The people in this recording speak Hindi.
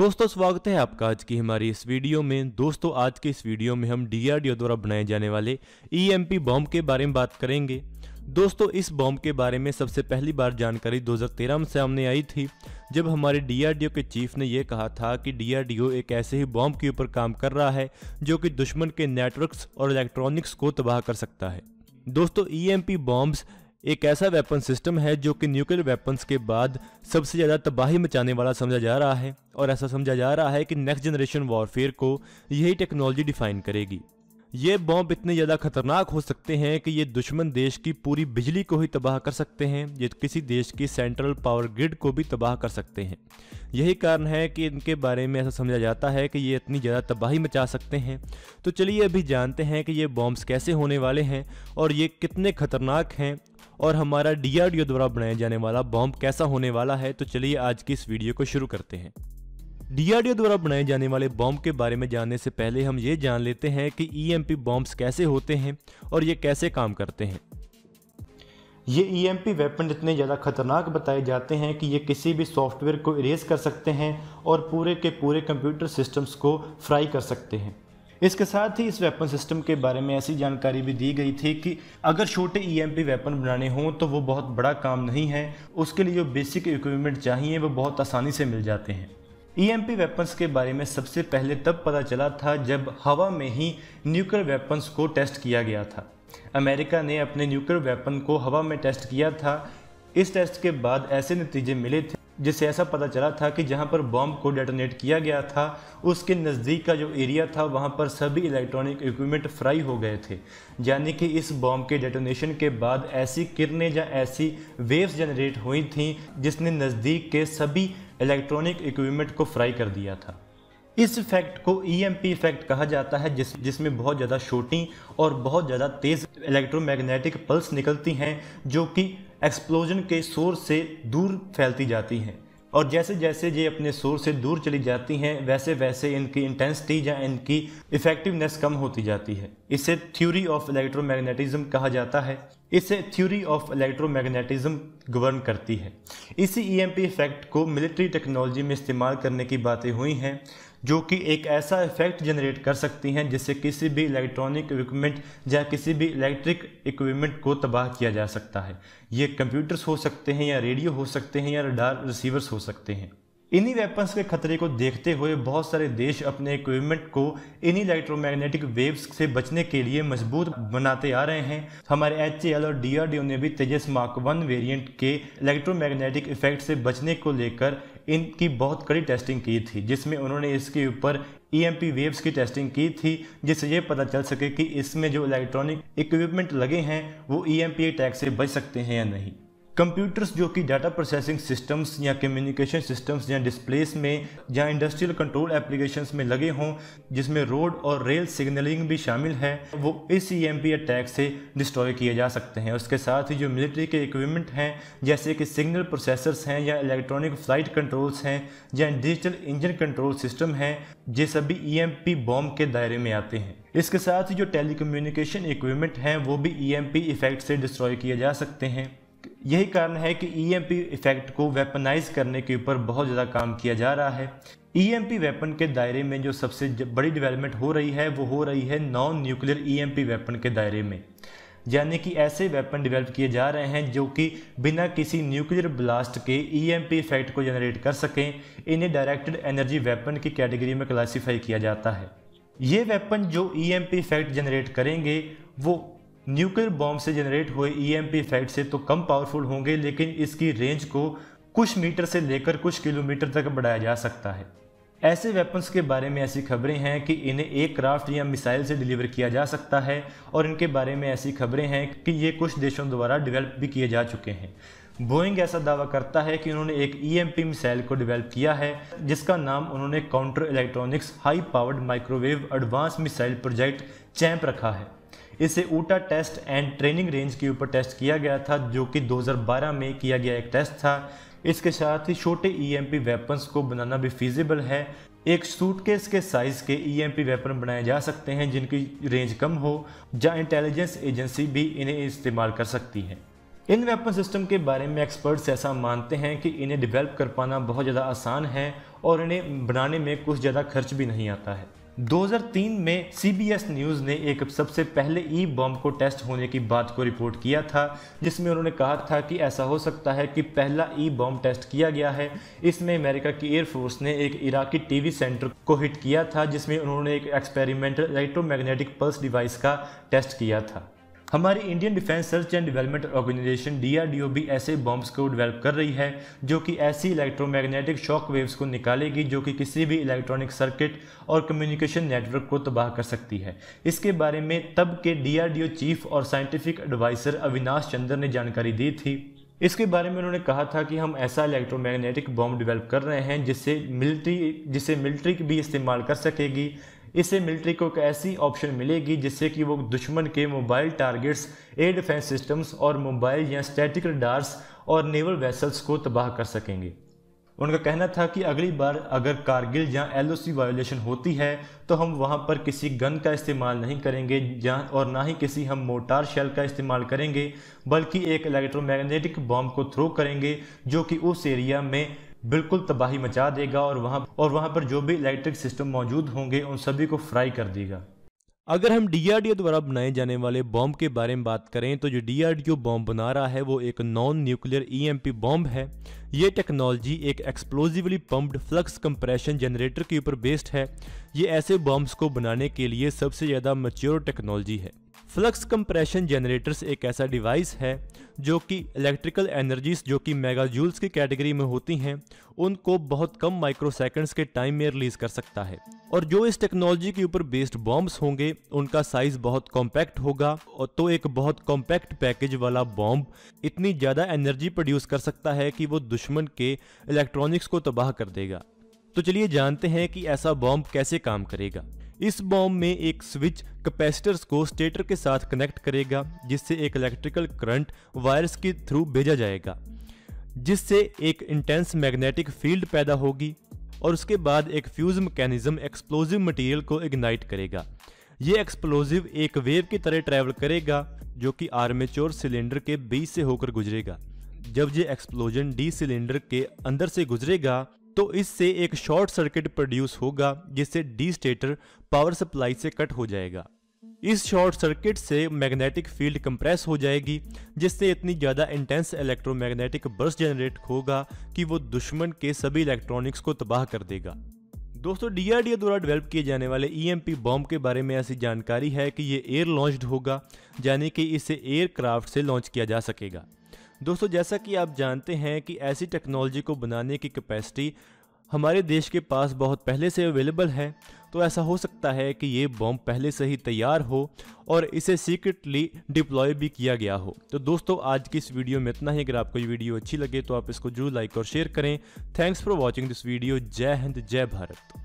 दोस्तों स्वागत है आपका आज की हमारी इस वीडियो में। दोस्तों आज के इस वीडियो में हम डीआरडीओ द्वारा बनाए जाने वाले ईएमपी बॉम्ब के बारे में बात करेंगे। दोस्तों इस बॉम्ब के बारे में सबसे पहली बार जानकारी 2013 में सामने आई थी, जब हमारे डीआरडीओ के चीफ ने यह कहा था कि डीआरडीओ एक ऐसे ही बॉम्ब के ऊपर काम कर रहा है जो कि दुश्मन के नेटवर्क्स और इलेक्ट्रॉनिक्स को तबाह कर सकता है। दोस्तों ईएमपी बॉम्ब्स एक ऐसा वेपन सिस्टम है जो कि न्यूक्लियर वेपन्स के बाद सबसे ज़्यादा तबाही मचाने वाला समझा जा रहा है, और ऐसा समझा जा रहा है कि नेक्स्ट जनरेशन वॉरफेयर को यही टेक्नोलॉजी डिफाइन करेगी। ये बॉम्ब इतने ज़्यादा खतरनाक हो सकते हैं कि ये दुश्मन देश की पूरी बिजली को ही तबाह कर सकते हैं, ये किसी देश की सेंट्रल पावर ग्रिड को भी तबाह कर सकते हैं। यही कारण है कि इनके बारे में ऐसा समझा जाता है कि ये इतनी ज़्यादा तबाही मचा सकते हैं। तो चलिए अभी जानते हैं कि ये बॉम्ब्स कैसे होने वाले हैं और ये कितने खतरनाक हैं, और हमारा डीआरडीओ द्वारा बनाया जाने वाला बॉम्ब कैसा होने वाला है। तो चलिए आज की इस वीडियो को शुरू करते हैं। डीआरडीओ द्वारा बनाए जाने वाले बॉम्ब के बारे में जानने से पहले हम ये जान लेते हैं कि ईएमपी बॉम्ब्स कैसे होते हैं और ये कैसे काम करते हैं। ये ईएमपी वेपन इतने ज़्यादा खतरनाक बताए जाते हैं कि ये किसी भी सॉफ्टवेयर को इरेज कर सकते हैं और पूरे के पूरे कंप्यूटर सिस्टम्स को फ्राई कर सकते हैं। इसके साथ ही इस वेपन सिस्टम के बारे में ऐसी जानकारी भी दी गई थी कि अगर छोटे ईएमपी वेपन बनाने हों तो वो बहुत बड़ा काम नहीं है, उसके लिए जो बेसिक इक्विपमेंट चाहिए वो बहुत आसानी से मिल जाते हैं। ईएमपी वेपन्स के बारे में सबसे पहले तब पता चला था जब हवा में ही न्यूक्लियर वेपन्स को टेस्ट किया गया था। अमेरिका ने अपने न्यूक्लियर वेपन को हवा में टेस्ट किया था। इस टेस्ट के बाद ऐसे नतीजे मिले थे जिससे ऐसा पता चला था कि जहां पर बॉम्ब को डेटोनेट किया गया था उसके नज़दीक का जो एरिया था वहां पर सभी इलेक्ट्रॉनिक इक्विपमेंट फ्राई हो गए थे। यानी कि इस बॉम्ब के डेटोनेशन के बाद ऐसी किरणें या ऐसी वेव्स जनरेट हुई थी जिसने नज़दीक के सभी इलेक्ट्रॉनिक इक्विपमेंट को फ्राई कर दिया था। इस इफेक्ट को ईएमपी इफेक्ट कहा जाता है, जिसमें बहुत ज़्यादा छोटी और बहुत ज़्यादा तेज़ इलेक्ट्रोमैग्नेटिक पल्स निकलती हैं जो कि एक्सप्लोजन के सोर्स से दूर फैलती जाती हैं, और जैसे जैसे ये अपने सोर्स से दूर चली जाती हैं वैसे वैसे इनकी इंटेंसिटी या इनकी इफेक्टिवनेस कम होती जाती है। इसे थ्योरी ऑफ इलेक्ट्रोमैग्नेटिज्म कहा जाता है। इसे थ्योरी ऑफ इलेक्ट्रोमैग्नेटिज्म गवर्न करती है। इसी ईएमपी इफेक्ट को मिलिट्री टेक्नोलॉजी में इस्तेमाल करने की बातें हुई हैं जो कि एक ऐसा इफेक्ट जनरेट कर सकती हैं जिससे किसी भी इलेक्ट्रॉनिक इक्विपमेंट या किसी भी इलेक्ट्रिक इक्विपमेंट को तबाह किया जा सकता है। ये कंप्यूटर्स हो सकते हैं या रेडियो हो सकते हैं या रडार रिसीवर्स हो सकते हैं। इन्हीं वेपन्स के खतरे को देखते हुए बहुत सारे देश अपने इक्विपमेंट को इन्हीं इलेक्ट्रोमैग्नेटिक वेव्स से बचने के लिए मजबूत बनाते आ रहे हैं। हमारे एचएएल और डीआरडीओ ने भी तेजस मार्क 1 वेरिएंट के इलेक्ट्रोमैग्नेटिक इफेक्ट से बचने को लेकर इनकी बहुत कड़ी टेस्टिंग की थी, जिसमें उन्होंने इसके ऊपर ईएमपी वेव्स की टेस्टिंग की थी जिससे ये पता चल सके कि इसमें जो इलेक्ट्रॉनिक इक्विपमेंट लगे हैं वो ईएमपी अटैक से बच सकते हैं या नहीं। कंप्यूटर्स जो कि डाटा प्रोसेसिंग सिस्टम्स या कम्युनिकेशन सिस्टम्स या डिस्प्लेस में या इंडस्ट्रियल कंट्रोल एप्लीकेशंस में लगे हों, जिसमें रोड और रेल सिग्नलिंग भी शामिल है, वो इस ईएमपी अटैक से डिस्ट्रॉय किए जा सकते हैं। उसके साथ ही जो मिलिट्री के इक्विपमेंट हैं जैसे कि सिग्नल प्रोसेसर्स हैं या इलेक्ट्रॉनिक फ्लाइट कंट्रोल्स हैं या डिजिटल इंजन कंट्रोल सिस्टम हैं, ये सभी ईएमपी बॉम्ब के दायरे में आते हैं। इसके साथ ही जो टेलीकम्युनिकेशन इक्विपमेंट हैं वो भी ईएमपी इफेक्ट से डिस्ट्रॉय किए जा सकते हैं। यही कारण है कि ईएमपी इफेक्ट को वेपनाइज करने के ऊपर बहुत ज़्यादा काम किया जा रहा है। ईएमपी वेपन के दायरे में जो सबसे बड़ी डेवलपमेंट हो रही है वो हो रही है नॉन न्यूक्लियर ईएमपी वेपन के दायरे में, यानी कि ऐसे वेपन डेवलप किए जा रहे हैं जो कि बिना किसी न्यूक्लियर ब्लास्ट के ईएमपी इफेक्ट को जनरेट कर सकें। इन्हें डायरेक्टेड एनर्जी वेपन की कैटेगरी में क्लासीफाई किया जाता है। ये वेपन जो ईएमपी इफेक्ट जनरेट करेंगे वो न्यूक्लियर बॉम्ब से जनरेट हुए ईएमपी इफेक्ट से तो कम पावरफुल होंगे, लेकिन इसकी रेंज को कुछ मीटर से लेकर कुछ किलोमीटर तक बढ़ाया जा सकता है। ऐसे वेपन्स के बारे में ऐसी खबरें हैं कि इन्हें एयरक्राफ्ट या मिसाइल से डिलीवर किया जा सकता है, और इनके बारे में ऐसी खबरें हैं कि ये कुछ देशों द्वारा डेवलप भी किए जा चुके हैं। बोइंग ऐसा दावा करता है कि उन्होंने एक ईएमपी मिसाइल को डेवलप किया है जिसका नाम उन्होंने counter electronics high powered microwave advance missile project champ रखा है। इसे Utah test and training range के ऊपर टेस्ट किया गया था जो कि 2012 में किया गया एक टेस्ट था। इसके साथ ही छोटे ईएमपी वेपन्स को बनाना भी फीजिबल है। एक सूटकेस के साइज़ के ईएमपी वेपन बनाए जा सकते हैं जिनकी रेंज कम हो, जहाँ इंटेलिजेंस एजेंसी भी इन्हें इस्तेमाल कर सकती है। इन वेपन सिस्टम के बारे में एक्सपर्ट्स ऐसा मानते हैं कि इन्हें डेवलप कर पाना बहुत ज़्यादा आसान है और इन्हें बनाने में कुछ ज़्यादा खर्च भी नहीं आता है। 2003 में CBS न्यूज़ ने एक सबसे पहले ई बॉम्ब को टेस्ट होने की बात को रिपोर्ट किया था, जिसमें उन्होंने कहा था कि ऐसा हो सकता है कि पहला ई बॉम्ब टेस्ट किया गया है। इसमें अमेरिका की एयरफोर्स ने एक इराकी टीवी सेंटर को हिट किया था, जिसमें उन्होंने एक एक्सपेरिमेंटल इलेक्ट्रोमैग्नेटिक पल्स डिवाइस का टेस्ट किया था। हमारी Indian defence search and development organisation DRDO भी ऐसे बॉम्ब्स को डेवलप कर रही है जो कि ऐसी इलेक्ट्रोमैग्नेटिक शॉक वेव्स को निकालेगी जो कि किसी भी इलेक्ट्रॉनिक सर्किट और कम्युनिकेशन नेटवर्क को तबाह कर सकती है। इसके बारे में तब के DRDO चीफ और साइंटिफिक एडवाइजर अविनाश चंद्र ने जानकारी दी थी। इसके बारे में उन्होंने कहा था कि हम ऐसा इलेक्ट्रोमैग्नेटिक बॉम्ब डेवलप कर रहे हैं जिसे मिलिट्री भी इस्तेमाल कर सकेगी। इससे मिलिट्री को एक ऐसी ऑप्शन मिलेगी जिससे कि वो दुश्मन के mobile targets, air defence systems और मोबाइल या स्टैटिक रडार्स और नेवल वेसल्स को तबाह कर सकेंगे। उनका कहना था कि अगली बार अगर कारगिल या LOC वायोलेशन होती है तो हम वहां पर किसी गन का इस्तेमाल नहीं करेंगे और ना ही किसी हम मोर्टार शेल का इस्तेमाल करेंगे, बल्कि एक इलेक्ट्रोमैग्नेटिक बॉम्ब को थ्रो करेंगे जो कि उस एरिया में बिल्कुल तबाही मचा देगा और वहां पर जो भी इलेक्ट्रिक सिस्टम मौजूद होंगे उन सभी को फ्राई कर देगा। अगर हम DRDO द्वारा बनाए जाने वाले बॉम्ब के बारे में बात करें तो जो DRDO बॉम्ब बना रहा है वो एक नॉन न्यूक्लियर EMP बॉम्ब है। ये टेक्नोलॉजी एक explosively pumped flux compression generator के ऊपर बेस्ड है। ये ऐसे बॉम्ब्स को बनाने के लिए सबसे ज़्यादा मैच्योर टेक्नोलॉजी है। फ्लक्स कंप्रेशन जनरेटर्स एक ऐसा डिवाइस है जो कि इलेक्ट्रिकल एनर्जीज जो कि मेगाजूल्स की कैटेगरी में होती हैं उनको बहुत कम माइक्रोसेकंड्स के टाइम में रिलीज कर सकता है। और जो इस टेक्नोलॉजी के ऊपर बेस्ड बॉम्ब्स होंगे उनका साइज बहुत कॉम्पैक्ट होगा, और तो एक बहुत कॉम्पैक्ट पैकेज वाला बॉम्ब इतनी ज़्यादा एनर्जी प्रोड्यूस कर सकता है कि वो दुश्मन के इलेक्ट्रॉनिक्स को तबाह कर देगा। तो चलिए जानते हैं कि ऐसा बॉम्ब कैसे काम करेगा। इस बॉम्ब में एक स्विच कैपेसिटर्स को स्टेटर के साथ कनेक्ट करेगा जिससे एक इलेक्ट्रिकल करंट वायर्स के थ्रू भेजा जाएगा, जिससे एक इंटेंस मैग्नेटिक फील्ड पैदा होगी और उसके बाद एक फ्यूज मैकेनिज्म एक्सप्लोजिव मटेरियल को इग्नाइट करेगा। ये एक्सप्लोजिव एक वेव की तरह ट्रैवल करेगा जो कि आर्मेचर सिलेंडर के बीच से होकर गुजरेगा। जब ये एक्सप्लोजन डी सिलेंडर के अंदर से गुजरेगा तो इससे एक शॉर्ट सर्किट प्रोड्यूस होगा जिससे डी स्टेटर पावर सप्लाई से कट हो जाएगा। इस शॉर्ट सर्किट से मैग्नेटिक फील्ड कंप्रेस हो जाएगी जिससे इतनी ज़्यादा इंटेंस इलेक्ट्रोमैग्नेटिक बर्स्ट जनरेट होगा कि वो दुश्मन के सभी इलेक्ट्रॉनिक्स को तबाह कर देगा। दोस्तों, DRDO द्वारा डेवलप किए जाने वाले EMP बॉम्ब के बारे में ऐसी जानकारी है कि ये एयर लॉन्च्ड होगा, यानी कि इसे एयरक्राफ्ट से लॉन्च किया जा सकेगा। दोस्तों, जैसा कि आप जानते हैं कि ऐसी टेक्नोलॉजी को बनाने की कैपेसिटी हमारे देश के पास बहुत पहले से अवेलेबल है, तो ऐसा हो सकता है कि ये बॉम्ब पहले से ही तैयार हो और इसे सीक्रेटली डिप्लॉय भी किया गया हो। तो दोस्तों, आज की इस वीडियो में इतना ही। अगर आपको ये वीडियो अच्छी लगे तो आप इसको जरूर लाइक और शेयर करें। Thanks for watching this video. जय हिंद, जय भारत।